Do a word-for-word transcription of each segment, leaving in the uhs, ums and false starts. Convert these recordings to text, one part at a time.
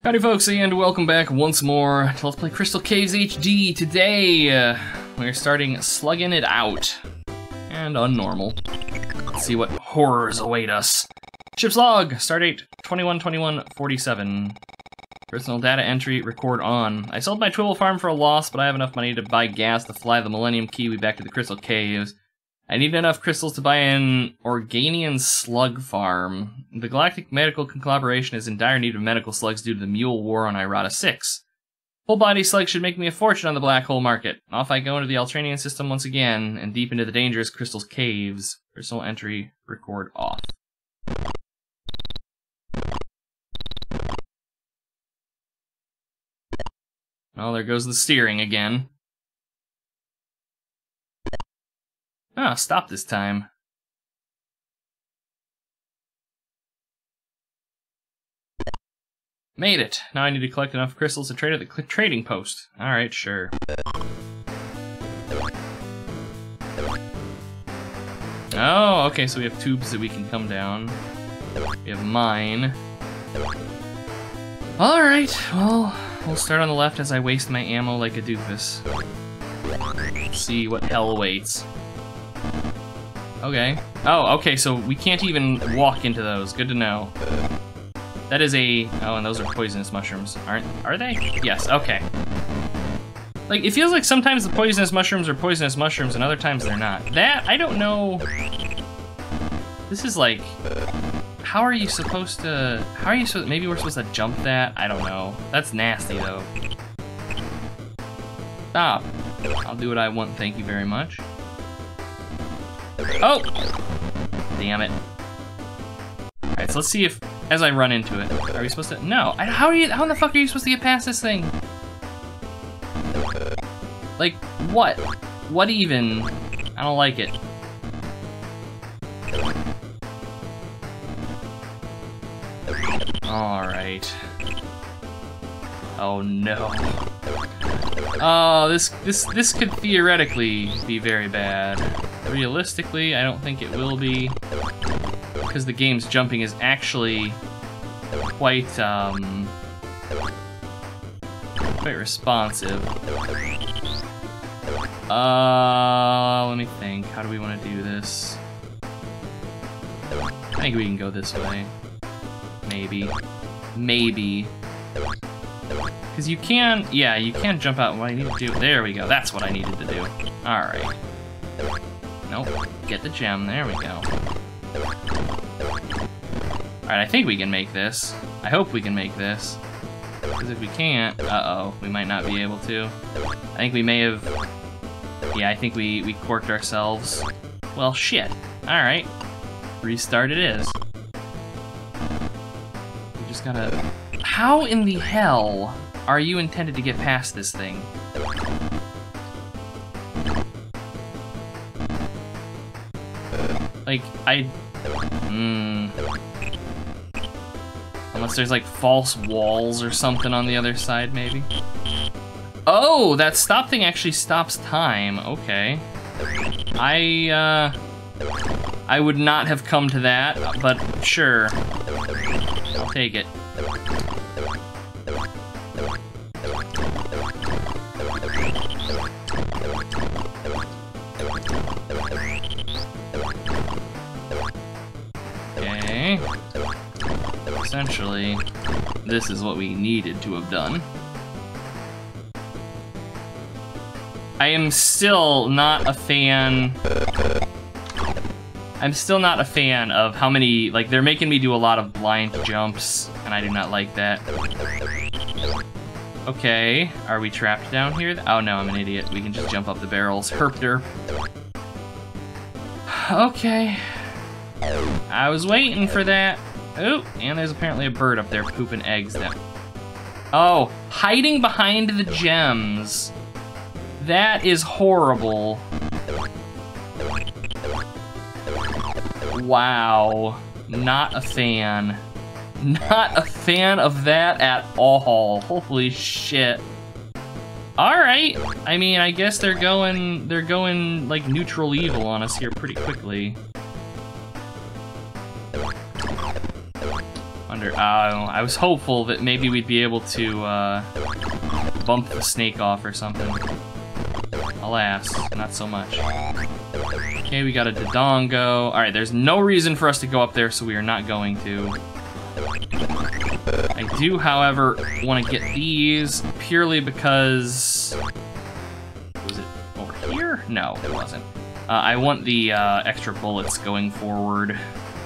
Howdy folks, and welcome back once more to Let's Play Crystal Caves H D. Today, uh, we're starting Slugging It Out. And Unnormal. Let's see what horrors await us. Ship's log, stardate twenty-one twenty-one forty-seven. Personal data entry, record on. I sold my Twiddle farm for a loss, but I have enough money to buy gas to fly the Millennium Kiwi back to the Crystal Caves. I need enough crystals to buy an Organian slug farm. The Galactic Medical Conglomeration is in dire need of medical slugs due to the Mule War on Irata six. Full-body slugs should make me a fortune on the black hole market. Off I go into the Altairian system once again, and deep into the dangerous Crystal Caves. Personal entry, record off. Well, there goes the steering again. Ah, oh, stop this time. Made it. Now I need to collect enough crystals to trade at the trading post. Alright, sure. Oh, okay, so we have tubes that we can come down. We have mine. Alright, well, we'll start on the left as I waste my ammo like a doofus. Let's see what hell awaits. Okay. Oh, okay, so we can't even walk into those. Good to know. That is a... Oh, and those are poisonous mushrooms. Aren't... Are they? Yes, okay. Like, it feels like sometimes the poisonous mushrooms are poisonous mushrooms and other times they're not. That, I don't know... This is like... How are you supposed to... How are you supposed... Maybe we're supposed to jump that? I don't know. That's nasty, though. Stop. I'll do what I want, thank you very much. Oh! Damn it. Alright, so let's see if, as I run into it, are we supposed to, no. I, how are you, how in the fuck are you supposed to get past this thing? Like, what? What even? I don't like it. Alright. Oh no. Oh, this, this, this could theoretically be very bad. Realistically, I don't think it will be, because the game's jumping is actually quite, um, quite responsive. Uh, let me think. How do we want to do this? I think we can go this way. Maybe. Maybe. Because you can, yeah, you can jump out. What I need to do, there we go. That's what I needed to do. All right. Nope. Get the gem. There we go. Alright, I think we can make this. I hope we can make this. Because if we can't, uh-oh, we might not be able to. I think we may have... Yeah, I think we, we corked ourselves. Well, shit. Alright. Restart it is. We just gotta... How in the hell are you intended to get past this thing? Like, I... Hmm... Unless there's, like, false walls or something on the other side, maybe? Oh, that stop thing actually stops time. Okay. I, uh... I would not have come to that, but sure. I'll take it. Essentially, this is what we needed to have done. I am still not a fan... I'm still not a fan of how many, like, they're making me do a lot of blind jumps, and I do not like that. Okay, are we trapped down here? Oh no, I'm an idiot. We can just jump up the barrels. Herp derp. Okay. I was waiting for that. Oh, and there's apparently a bird up there pooping eggs now. Oh, hiding behind the gems. That is horrible. Wow. Not a fan. Not a fan of that at all. Holy shit. Alright. I mean, I guess they're going, they're going, like, neutral evil on us here pretty quickly. under. Uh, I was hopeful that maybe we'd be able to uh, bump the snake off or something. Alas, not so much. Okay, we got a Dodongo. All right, there's no reason for us to go up there, so we are not going to. I do, however, want to get these purely because... Was it over here? No, it wasn't. Uh, I want the uh, extra bullets going forward.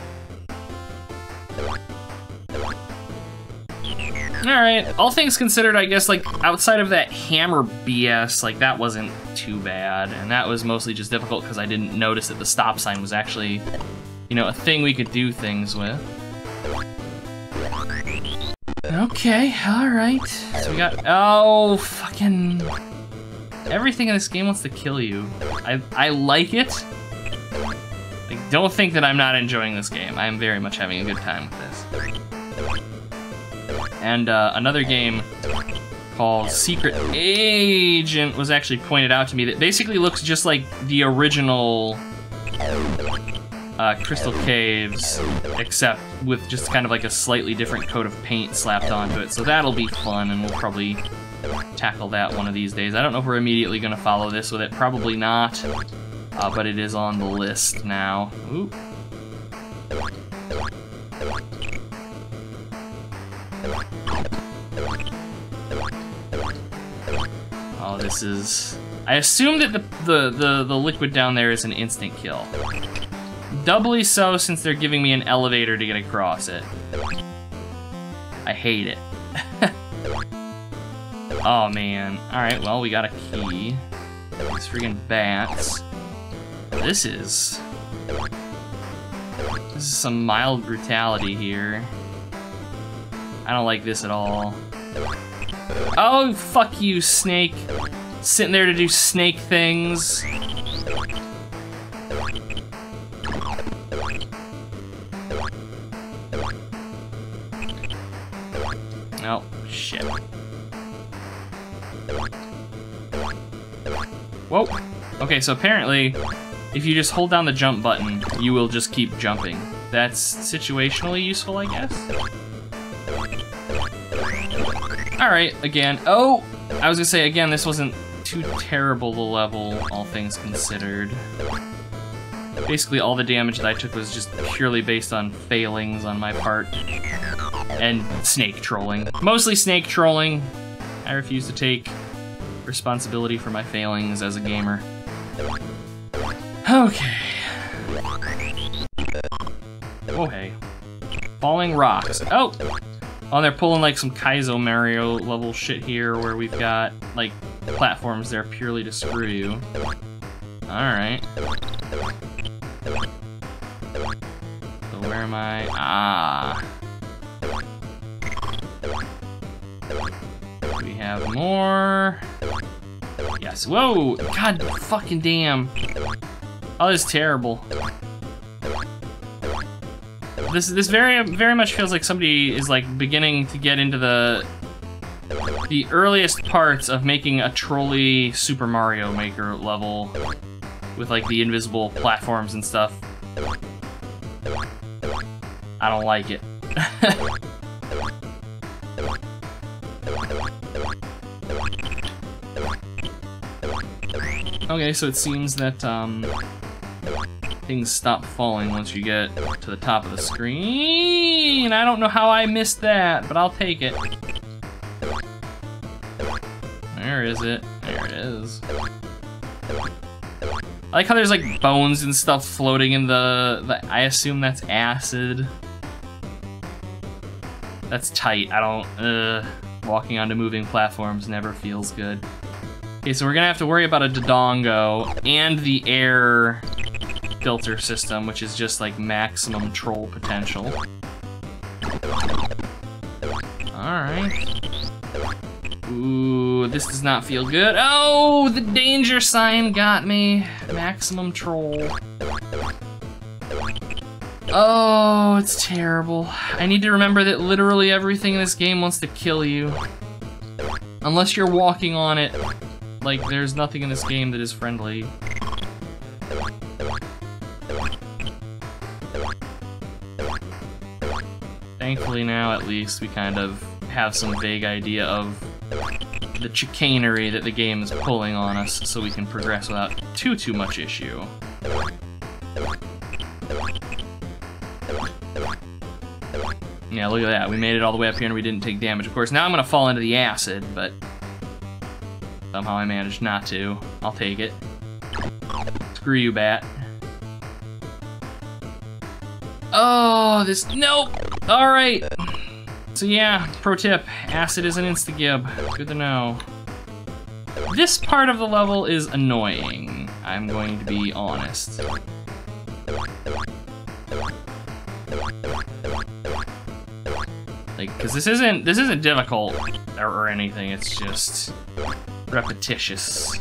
Alright, all things considered, I guess, like, outside of that hammer B S, like, that wasn't too bad. And that was mostly just difficult because I didn't notice that the stop sign was actually, you know, a thing we could do things with. Okay, alright. So we got, oh, fucking... Everything in this game wants to kill you. I, I like it. Like, don't think that I'm not enjoying this game. I am very much having a good time with this. And uh, another game called Secret Agent was actually pointed out to me that basically looks just like the original uh, Crystal Caves, except with just kind of like a slightly different coat of paint slapped onto it. So that'll be fun, and we'll probably tackle that one of these days. I don't know if we're immediately gonna follow this with it. Probably not, uh, but it is on the list now. Ooh. Oh, this is... I assume that the, the, the, the liquid down there is an instant kill. Doubly so since they're giving me an elevator to get across it. I hate it. Oh, man. Alright, well, we got a key. These friggin' bats. This is... This is some mild brutality here. I don't like this at all. Oh, fuck you, snake. Sitting there to do snake things. Oh, shit. Whoa. Okay, so apparently, if you just hold down the jump button, you will just keep jumping. That's situationally useful, I guess? Alright, again. Oh! I was gonna say, again, this wasn't too terrible a level, all things considered. Basically, all the damage that I took was just purely based on failings on my part. And snake trolling. Mostly snake trolling. I refuse to take responsibility for my failings as a gamer. Okay. Oh, hey. Falling rocks. Oh! Oh, they're pulling like some Kaizo Mario level shit here where we've got like platforms there purely to screw you. Alright. So where am I? Ah. Do we have more? Yes. Whoa! God fucking damn. Oh, this is terrible. This this very very much feels like somebody is like beginning to get into the the earliest parts of making a trolley Super Mario Maker level with like the invisible platforms and stuff. I don't like it. Okay, so it seems that um things stop falling once you get to the top of the screen. I don't know how I missed that, but I'll take it. Where is it? There it is. I like how there's like bones and stuff floating in the, the I assume that's acid. That's tight. I don't, uh, walking onto moving platforms never feels good. Okay, so we're gonna have to worry about a Dodongo and the air filter system, which is just like maximum troll potential. Alright. Ooh, this does not feel good. Oh, the danger sign got me. Maximum troll. Oh, it's terrible. I need to remember that literally everything in this game wants to kill you. Unless you're walking on it. Like, there's nothing in this game that is friendly. Thankfully now, at least, we kind of have some vague idea of the chicanery that the game is pulling on us, so we can progress without too, too much issue. Yeah, look at that. We made it all the way up here and we didn't take damage. Of course, now I'm gonna fall into the acid, but somehow I managed not to. I'll take it. Screw you, bat. Oh, this, nope! Alright. So yeah, pro tip, acid is an insta-gib. Good to know. This part of the level is annoying, I'm going to be honest. Like, cause this isn't, this isn't difficult or, or anything, it's just repetitious.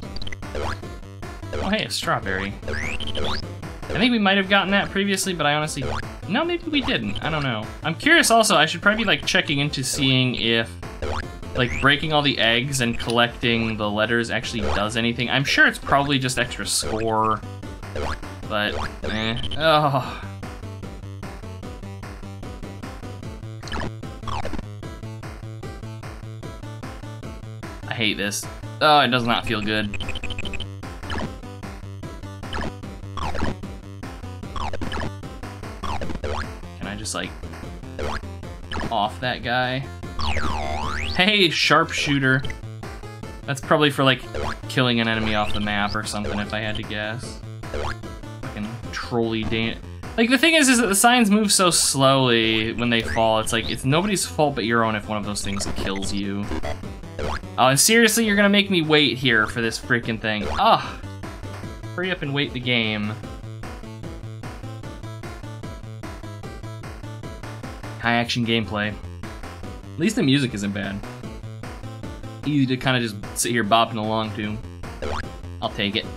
Oh hey, a strawberry. I think we might have gotten that previously, but I honestly, no, maybe we didn't. I don't know. I'm curious also, I should probably be like checking into seeing if like breaking all the eggs and collecting the letters actually does anything. I'm sure it's probably just extra score, but eh. Oh. I hate this. Oh, it does not feel good. Just like off that guy. Hey, sharpshooter. That's probably for like killing an enemy off the map or something, if I had to guess. Fucking trolley dan- Like the thing is, is that the signs move so slowly when they fall. It's like it's nobody's fault but your own if one of those things kills you. Oh, and seriously, you're gonna make me wait here for this freaking thing. Ah, oh, hurry up and wait the game. High action gameplay. At least the music isn't bad. Easy to kind of just sit here bopping along to. I'll take it.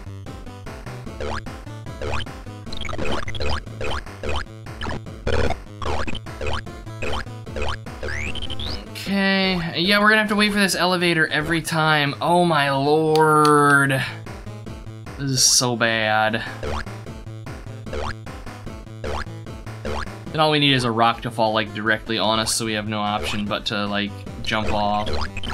Okay, yeah, we're gonna have to wait for this elevator every time. Oh my lord. This is so bad. And all we need is a rock to fall like directly on us, so we have no option but to like jump off.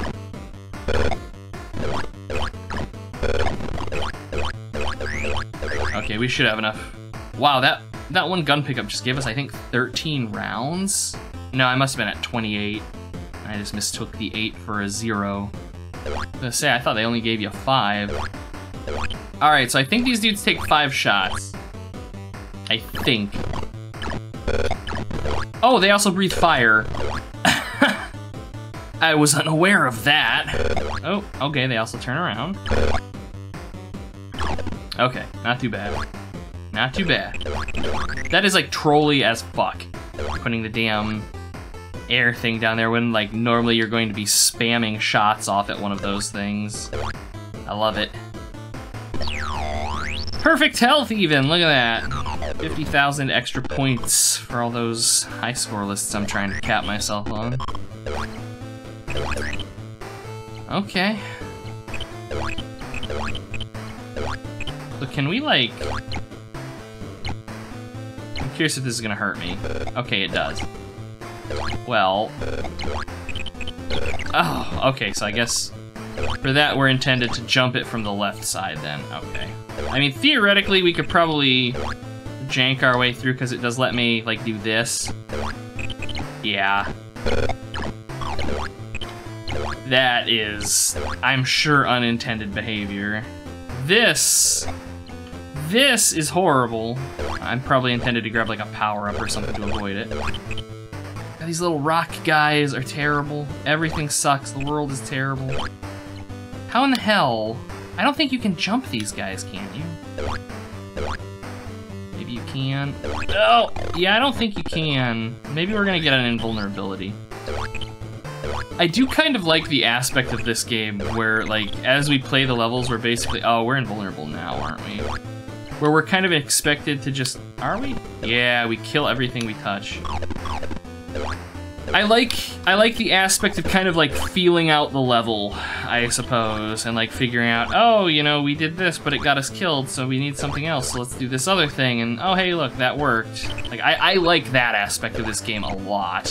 Okay, we should have enough. Wow, that that one gun pickup just gave us, I think, thirteen rounds? No, I must have been at twenty-eight. I just mistook the eight for a zero. I was gonna say, I thought they only gave you five. Alright, so I think these dudes take five shots. I think. Oh, they also breathe fire. I was unaware of that. Oh, okay, they also turn around. Okay, not too bad. Not too bad. That is like trolly as fuck. Putting the damn air thing down there when like normally you're going to be spamming shots off at one of those things. I love it. Perfect health even, look at that. fifty thousand extra points for all those high score lists I'm trying to cap myself on. Okay. So can we like... I'm curious if this is gonna hurt me. Okay, it does. Well... Oh, okay, so I guess for that we're intended to jump it from the left side then. Okay. I mean, theoretically we could probably jank our way through because it does let me like do this. Yeah. That is, I'm sure, unintended behavior. This, this is horrible. I'm probably intended to grab like a power-up or something to avoid it. God, these little rock guys are terrible. Everything sucks, the world is terrible. How in the hell? I don't think you can jump these guys, can you? Maybe you can. Oh, yeah, I don't think you can. Maybe we're gonna get an invulnerability. I do kind of like the aspect of this game where, like, as we play the levels, we're basically, oh, we're invulnerable now, aren't we? Where we're kind of expected to just, are we? Yeah, we kill everything we touch. I like I like the aspect of kind of like feeling out the level, I suppose, and like figuring out, oh, you know, we did this, but it got us killed, so we need something else, so let's do this other thing, and oh, hey, look, that worked. Like, I, I like that aspect of this game a lot.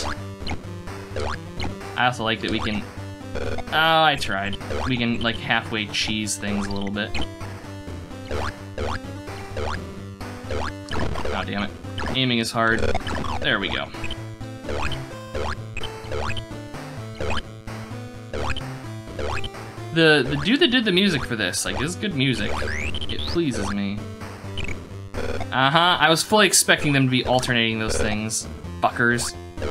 I also like that we can, oh, I tried. We can like halfway cheese things a little bit. Oh, damn it. Aiming is hard. There we go. The, the dude that did the music for this, like, this is good music. It pleases me. Uh-huh, I was fully expecting them to be alternating those things. Fuckers.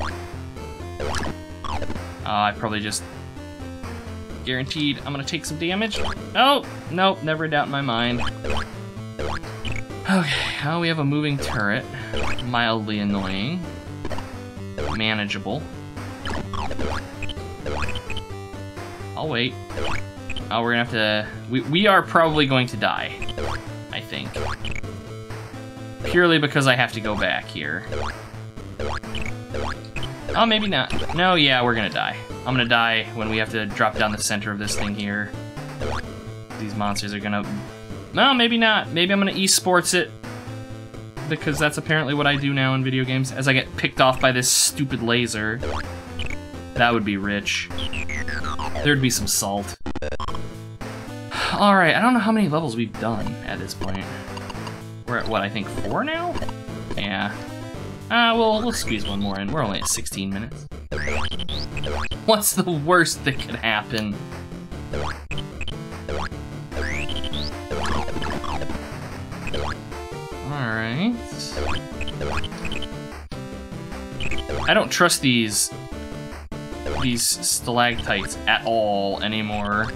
Oh, I probably just... Guaranteed I'm gonna take some damage. Oh, nope, never a doubt in my mind. Okay, oh, we have a moving turret. Mildly annoying. Manageable. I'll wait. Oh, we're gonna have to... We, we are probably going to die, I think. Purely because I have to go back here. Oh, maybe not. No, yeah, we're gonna die. I'm gonna die when we have to drop down the center of this thing here. These monsters are gonna... No, maybe not. Maybe I'm gonna esports it. Because that's apparently what I do now in video games, as I get picked off by this stupid laser. That would be rich. There'd be some salt. Alright, I don't know how many levels we've done at this point. We're at, what, I think four now? Yeah. Uh, well, we'll squeeze one more in. We're only at sixteen minutes. What's the worst that could happen? Alright. I don't trust these... these stalactites at all anymore.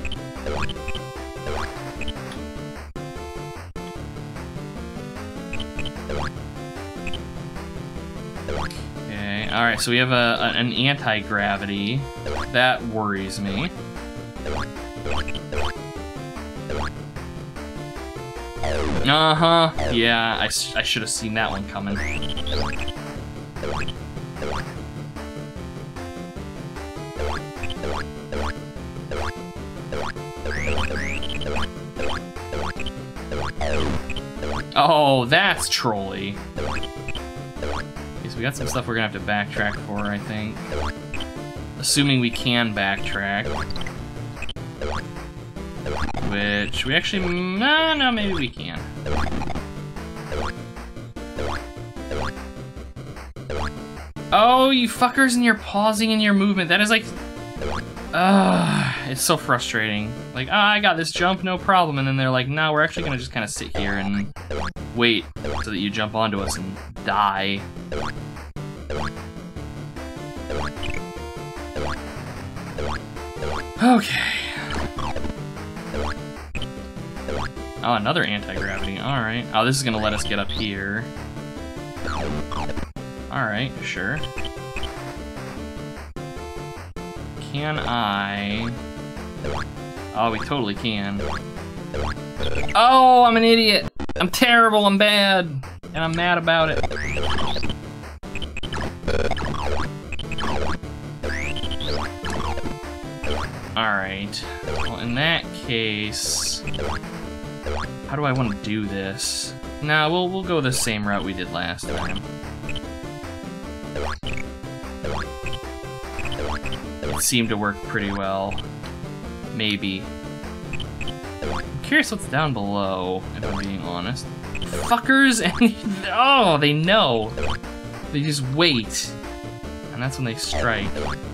Okay, alright, so we have a, a an anti-gravity. That worries me. Uh-huh, yeah, I, I should have seen that one coming. Oh, that's trolly. Okay, so we got some stuff we're gonna have to backtrack for, I think. Assuming we can backtrack. Which, we actually, no, no, maybe we can. Oh, you fuckers, and you're pausing in your movement. That is like, ugh, it's so frustrating. Like, ah, I got this jump, no problem. And then they're like, no, we're actually gonna just kind of sit here and wait so that you jump onto us and die. Okay. Oh, another anti-gravity, alright. Oh, this is gonna let us get up here. Alright, sure. Can I... Oh, we totally can. Oh, I'm an idiot! I'm terrible, I'm bad! And I'm mad about it. Alright. Well, in that case... How do I want to do this? Nah, we'll, we'll go the same route we did last time. It seemed to work pretty well. Maybe. I'm curious what's down below, if I'm being honest. Fuckers! And oh, they know! They just wait. And that's when they strike.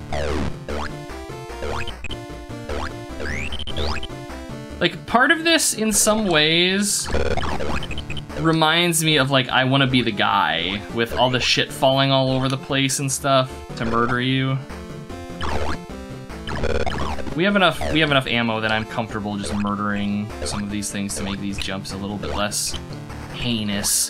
Like, part of this, in some ways, reminds me of, like, I Want to Be the Guy, with all the shit falling all over the place and stuff to murder you. We have enough, we have enough ammo that I'm comfortable just murdering some of these things to make these jumps a little bit less heinous.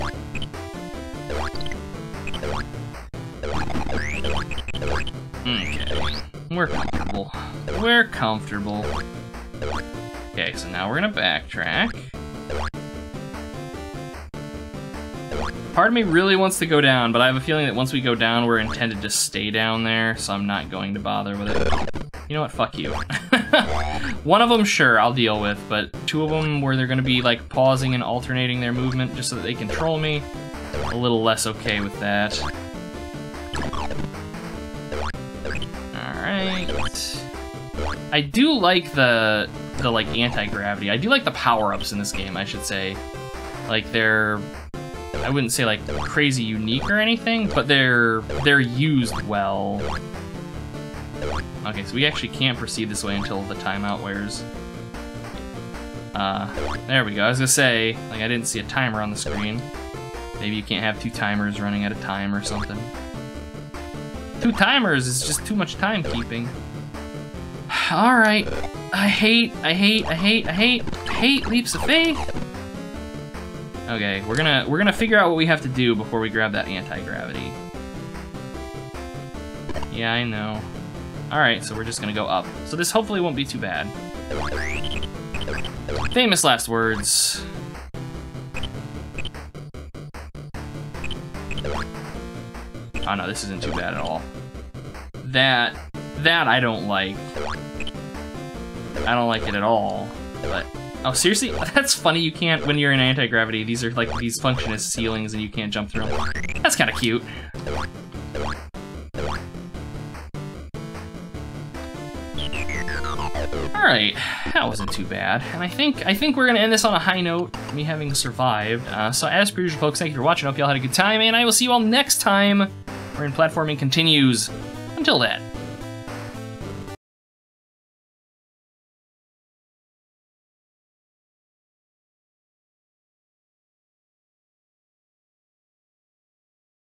Okay, we're comfortable. We're comfortable. Okay, so now we're gonna backtrack. part of me really wants to go down, but I have a feeling that once we go down, we're intended to stay down there, so I'm not going to bother with it. You know what? Fuck you. One of them, sure, I'll deal with, but two of them where they're going to be like pausing and alternating their movement just so that they control me, a little less okay with that. Alright. I do like the, the like anti-gravity. I do like the power-ups in this game, I should say. Like, they're, I wouldn't say like crazy unique or anything, but they're they're used well. Okay, so we actually can't proceed this way until the timeout wears. Uh, there we go. I was gonna say, like, I didn't see a timer on the screen. Maybe you can't have two timers running at a time or something. Two timers is just too much timekeeping. All right, I hate, I hate, I hate, I hate, I hate leaps of faith. Okay, we're gonna we're gonna figure out what we have to do before we grab that anti-gravity. Yeah, I know. All right, so we're just gonna go up. So this hopefully won't be too bad. Famous last words. Oh no, this isn't too bad at all. That that I don't like. I don't like it at all. But oh, seriously? That's funny. You can't, when you're in anti-gravity, these are like, these function as ceilings and you can't jump through them. That's kind of cute. All right, that wasn't too bad. And I think I think we're gonna end this on a high note, me having survived. Uh, so as per usual, folks, thank you for watching. Hope y'all had a good time, and I will see you all next time, wherein platforming continues. Until then.